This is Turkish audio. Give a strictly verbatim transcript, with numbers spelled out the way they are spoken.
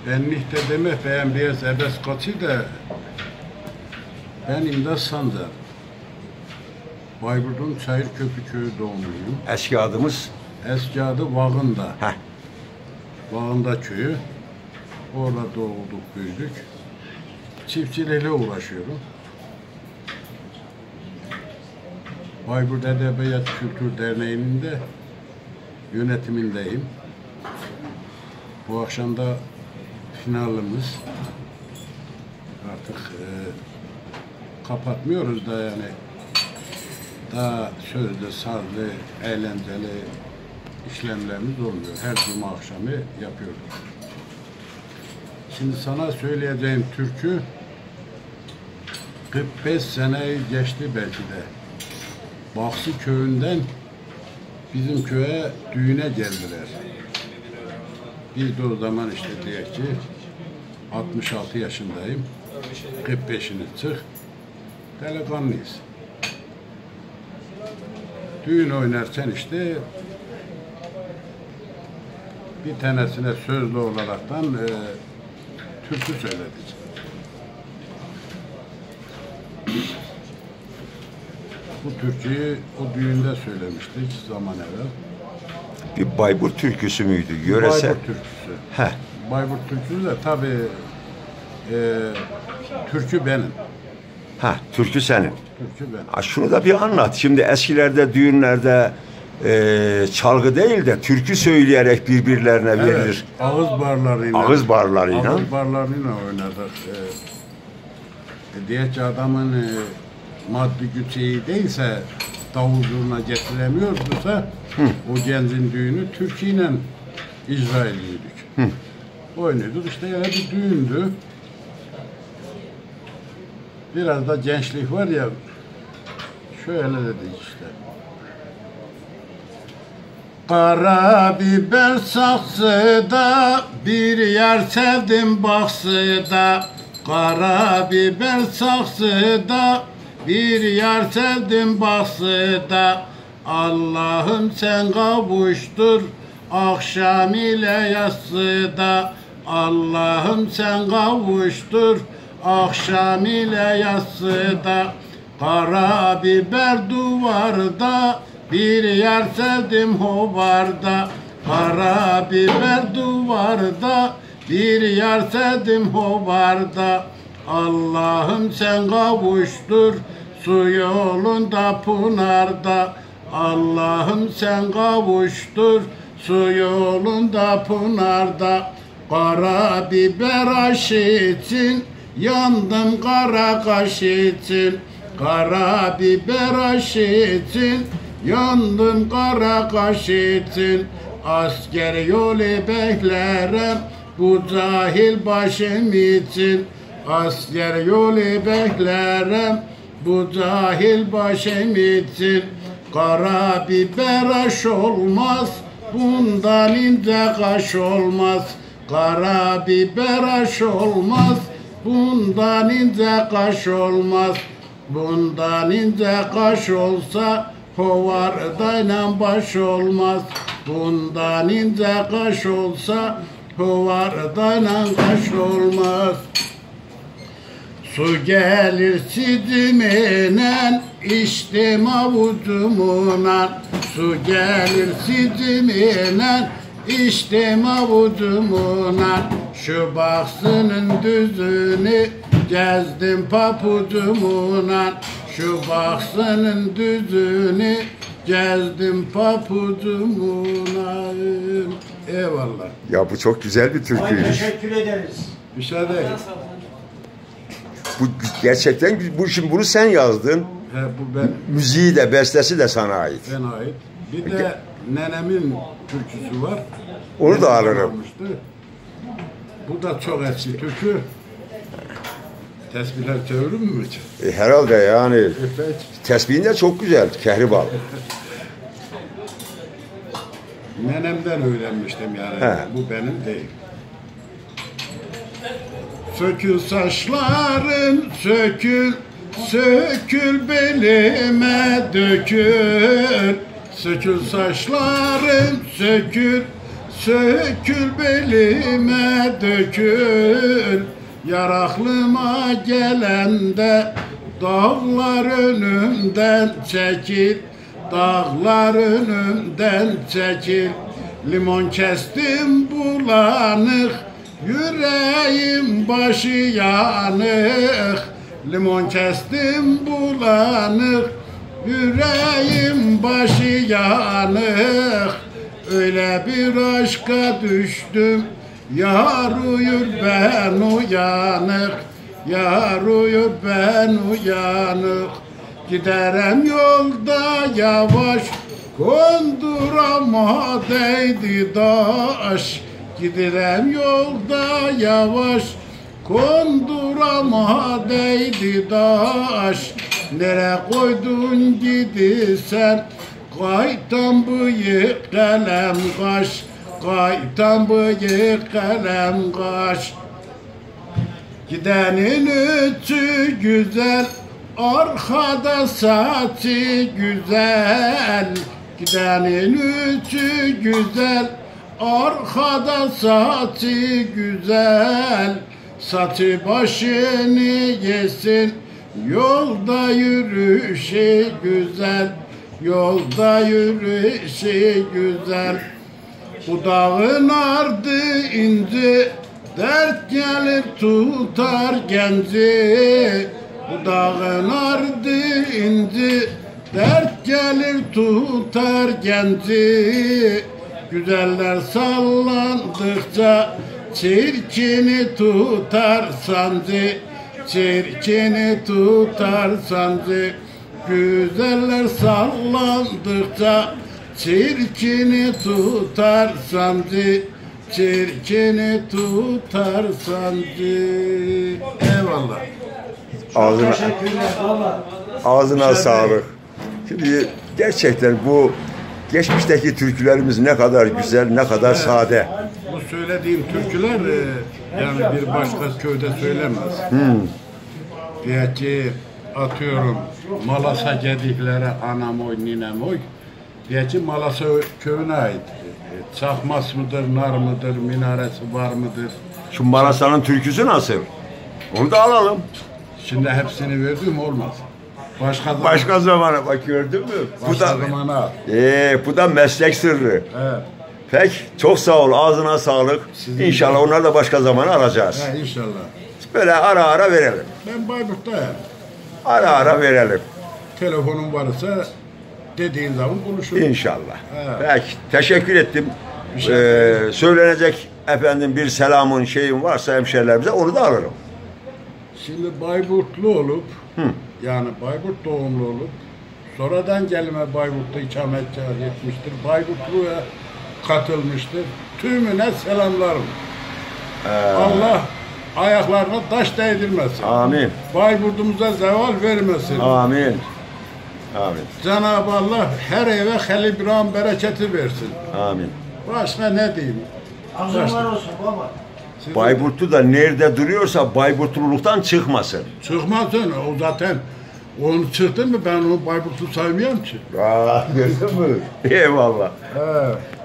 benlik de demek ben biraz ebes kaçı da ben İmdat Sancar. Bayburt'un Çayırköprü köyü doğumluyum. Eski adımız? Eski adı Vağında. Heh. Vağında köyü. Orada doğduk, büyüdük. Çiftçilikle uğraşıyorum. Bayburt Edebiyat Kültür Derneği'nin de yönetimindeyim. Bu akşam da finalimiz. Artık e, kapatmıyoruz da yani daha sözlü, sazlı, eğlenceli işlemlerimiz olmuyor. Her cuma akşamı yapıyoruz. Şimdi sana söyleyeceğim türkü kırk beş seneyi geçti belki de. Baksı köyünden bizim köye düğüne geldiler. Biz de o zaman işte diye ki altmış altı yaşındayım. kırk beşini çık. Delikanlıyız. Düğün oynarken işte bir tanesine sözlü olaraktan e, türkü söyledik. Bu türküyü o düğünde söylemiştik zaman evvel. Bir Bayburt türküsü müydü? Yöresel. Bayburt türküsü. Heh. Bayburt türküsü de tabii e, türkü benim. Ha, türkü senin. Türkü benim. Ha, şunu da bir anlat. Şimdi eskilerde düğünlerde e, çalgı değil de türkü söyleyerek birbirlerine Evet, verilir. ağız barlarıyla. Ağız barlarıyla. Ağız barlarıyla oynadık. E, diye ki adamın e, maddi gücü iyi değilse, davul zurna getiremiyorsa o gencin düğünü türküyle icra ediyorduk. Hı. Oynuyorduk. İşte yani bir düğündü. Biraz da gençlik var ya, şöyle dedik işte. Kara biber saksıda, bir yer sevdim baksıda. Kara biber saksıda, bir yer sevdim baksıda. Allah'ım sen kavuştur, akşam ile yatsıda. Allah'ım sen kavuştur, akşam ile yatsıda. Kara biber duvarda, bir yer sevdim hovarda. Kara biber duvarda, bir yer sevdim hovarda. Allah'ım sen kavuştur, su yolunda pınarda. Allah'ım sen kavuştur, su yolunda pınarda. Kara biber aşı için, yandım kara kaş için. Kara biber aşı için, yandım kara kaş için. Asker yolu beklerim, bu cahil başım için. Asker yolu beklerim, bu cahil başım için. Kara biber aş olmaz, bundan ince kaş olmaz. Kara biber aş olmaz, bundan ince kaş olmaz. Bundan ince kaş olsa hovardayla baş olmaz. Bundan ince kaş olsa hovardayla kaş olmaz. Su gelir sidiminen, içtim avucumuna. Su gelir sidiminen, içtim avucumuna. Şu baksının düzünü gezdim papucumuna. Şu baksının düzünü gezdim papucumuna. Eyvallah. Ya bu çok güzel bir türküymüş. Teşekkür ederiz. Müsaade et. Bu gerçekten bu, şimdi bunu sen yazdın. He, bu ben, Müziği de bestesi de sana ait. ben ait. Bir de nenemin türküsü var. Onu da Nenem alırım. almıştı. Bu da çok eski türkü. Tesbihler çevirir mi hiç? E, herhalde yani. Evet. Tesbihin de çok güzel. Kehribar. Nenemden öğrenmiştim yani. He. Bu benim değil. Sökül saçların, sökül, sökül belime dökül. Sökül saçların, sökül, sökül belime dökül. Yar aklıma gelende dağlar önümden çekil. Dağlar önümden çekil. Limon kestim bulanık, yüreğim başı yanık. Limon kestim bulanık, yüreğim başı yanık. Öyle bir aşka düştüm, yar uyur ben uyanık. Yar uyur ben uyanık. Giderem yolda yavaş, kondurama değdi daş. Giderem yolda yavaş, kondurama değdi daş. Nere koydun gidirsen, kaytan bıyık kalem kaş. Kaytan bıyık kalem kaş. Gidenin ütü güzel, arkada saçı güzel. Gidenin ütü güzel, arkada saçı güzel. Saçı başını yesin, yolda yürüyüşü güzel. Yolda yürüyüşü güzel. Bu dağın ardı ince, dert gelir tutar genci. Bu dağın ardı ince, dert gelir tutar genci. Güzeller sallandıkça çirkini tutar sancı. Çirkini tutar sancı. Güzeller sallandıkça çirkini tutar sancı. Çirkini tutar sancı. Eyvallah. Ağzına, ağzına sağlık. Şimdi gerçekten bu geçmişteki türkülerimiz ne kadar güzel, ne kadar sade. Bu söylediğim türküler e, yani bir başka köyde söylenmez. Hmm. Diye ki atıyorum Malasa gediklere anam oy ninem oy. Diye ki Malasa köyüne ait. E, çakmas mıdır, nar mıdır, minaresi var mıdır? Şu Malasa'nın türküsü nasıl? Onu da alalım. Şimdi hepsini verdim olmaz. Başka zaman. Başka zamana bak gördün mü? Başka Bu da zamana. Ee, bu da meslek sırrı. Evet. Peki çok sağ ol. Ağzına sağlık. Sizin İnşallah de. onları da başka zaman alacağız. He, inşallah. Böyle ara ara verelim. Ben Bayburt'tayım. Ara ara verelim. Telefonum varsa dediğin zaman konuşuruz. İnşallah. Evet. Peki teşekkür ettim. Bir şey Ee, söylenecek efendim bir selamın şeyin varsa hemşerilerimize onu da alırım. Şimdi Bayburtlu olup, Hı. yani Bayburt doğumlu olup, sonradan gelme Bayburt'ta ikametgah etmiştir. Bayburtlu'ya katılmıştır. Tümüne selamlarım. Ee, Allah ayaklarına taş değdirmesin. Amin. Bayburt'umuza zeval vermesin. Amin. Amin. Cenab-ı Allah her eve Halil İbrahim bereketi versin. Amin. Başka ne diyeyim? Azınlar olsun baba. Sizin... Bayburtlu da nerede duruyorsa Bayburtluluktan çıkmasın. Çıkmasın. O zaten onu çıktı mı ben onu Bayburtlu saymıyorum ki. Aa, gördün mü? Eyvallah. Evet.